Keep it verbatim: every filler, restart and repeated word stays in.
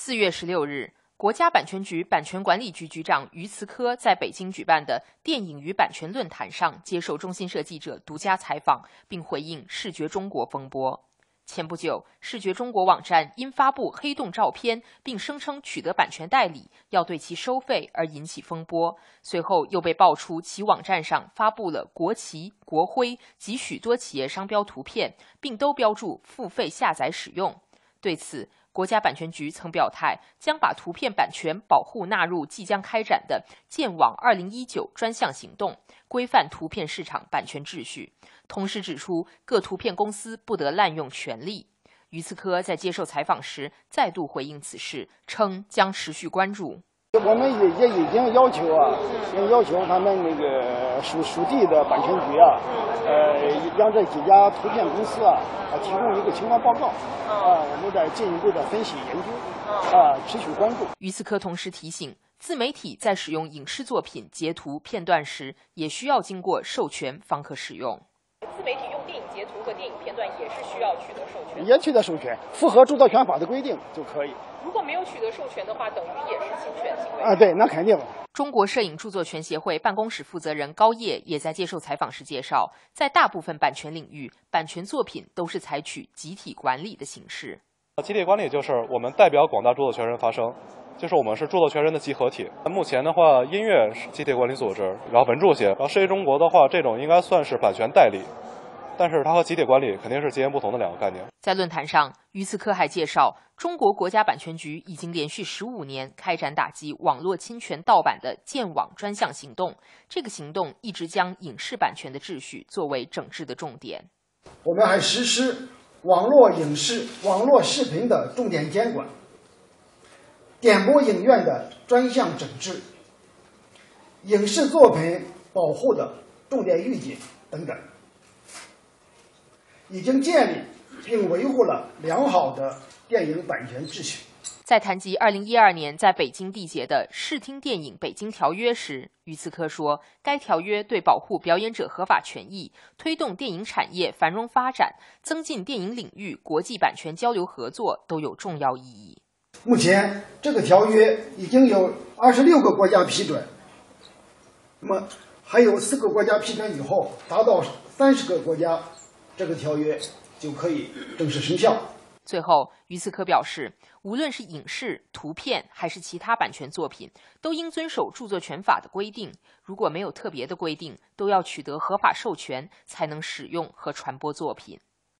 四月十六日，国家版权局版权管理局局长于慈科在北京举办的电影与版权论坛上接受中新社记者独家采访，并回应视觉中国风波。前不久，视觉中国网站因发布黑洞照片，并声称取得版权代理，要对其收费而引起风波。随后又被爆出其网站上发布了国旗、国徽及许多企业商标图片，并都标注付费下载使用。对此，国家版权局曾表态，将把图片版权保护纳入即将开展的建网二零一九专项行动，规范图片市场版权秩序。同时指出，各图片公司不得滥用权力。于慈科在接受采访时再度回应此事，称将持续关注。 我们也也已经要求啊，也要求他们那个属属地的版权局啊，呃，让这几家图片公司啊，啊提供一个情况报告，啊，我们再进一步的分析研究，啊，持续关注。 于慈科同时提醒，自媒体在使用影视作品截图片段时，也需要经过授权方可使用。 自媒体用电影截图和电影片段也是需要取得授权， 也取得授权，符合著作权法的规定就可以。 如果没有取得授权的话，等于也是侵权行为啊，对，那肯定。 中国摄影著作权协会办公室负责人高烨也在接受采访时介绍，在大部分版权领域，版权作品都是采取集体管理的形式。 集体管理就是我们代表广大著作权人发声，就是我们是著作权人的集合体。目前的话，音乐是集体管理组织，然后文著协，然后视觉中国的话，这种应该算是版权代理。但是它和集体管理肯定是截然不同的两个概念。 在论坛上，于慈科还介绍，中国国家版权局已经连续十五年开展打击网络侵权盗版的建网专项行动。这个行动一直将影视版权的秩序作为整治的重点。 我们还实施网络影视、网络视频的重点监管，点播影院的专项整治，影视作品保护的重点预警等等。已经建立并维护了良好的电影版权秩序。 在谈及二零一二年在北京缔结的《视听电影北京条约》时，于慈科说，该条约对保护表演者合法权益、推动电影产业繁荣发展、增进电影领域国际版权交流合作都有重要意义。 目前，这个条约已经有二十六个国家批准，那么还有四个国家批准以后，达到三十个国家，这个条约就可以正式生效。 最后，于慈科表示，无论是影视、图片还是其他版权作品，都应遵守著作权法的规定。如果没有特别的规定，都要取得合法授权才能使用和传播作品。